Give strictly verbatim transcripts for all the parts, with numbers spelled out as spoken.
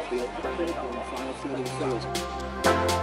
be critical in the final third of the third.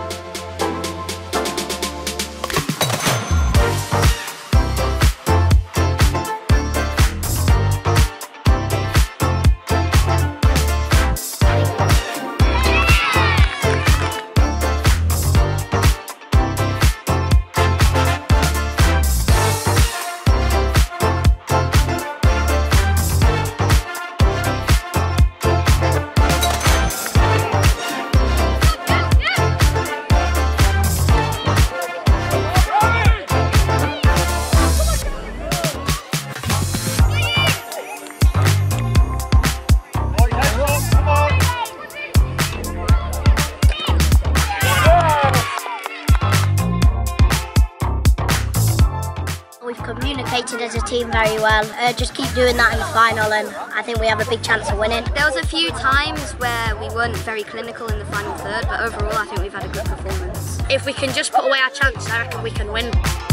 We've communicated as a team very well. Uh, just keep doing that in the final and I think we have a big chance of winning. There was a few times where we weren't very clinical in the final third, but overall I think we've had a good performance. If we can just put away our chances, I reckon we can win.